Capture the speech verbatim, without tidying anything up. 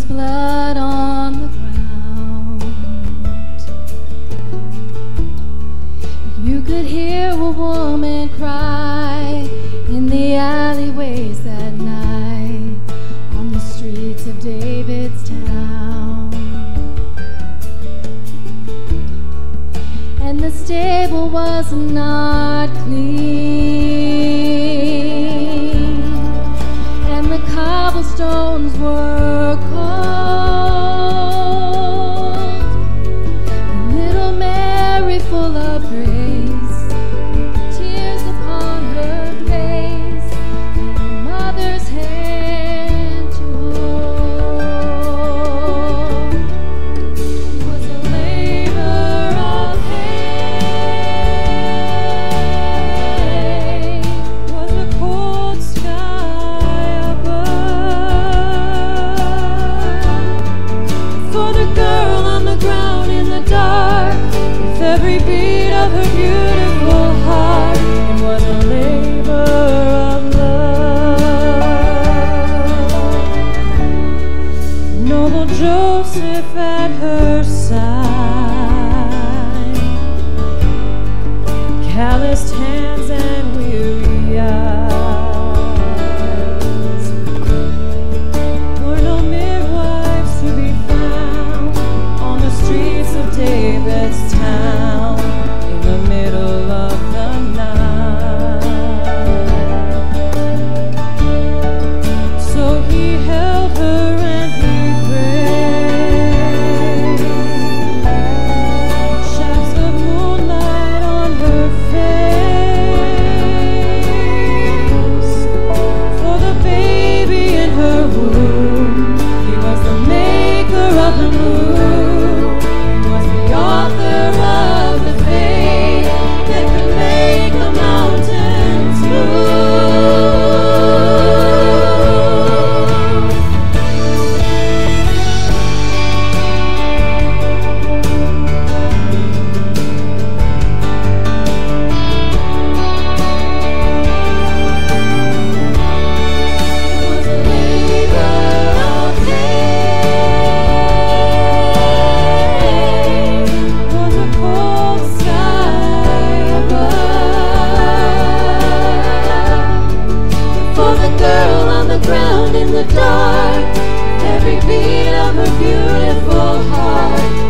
blood on the ground. You could hear a woman cry in the alleyways at night on the streets of David's town. And the stable was not clean, and the cobblestones were cold. And little Mary, full of grace, tears upon her face, and a mother's hand to hold, was a labor of hate, was a cold sky above, for the girl on the ground in the dark, with every beat of her beautiful heart, it was a labor of love. Noble Joseph at her side, calloused hands and weary eyes. Were no midwives to be found on the streets of David's town in the middle of the night. So he held her and he prayed. Shafts of moonlight on her face. For the baby in her womb, he was the maker of the moon. He was the author of the faith that could make the mountains move. Was a labor of hate, was a cold sky above, for the girl on the ground in the dark, every beat of her beautiful heart,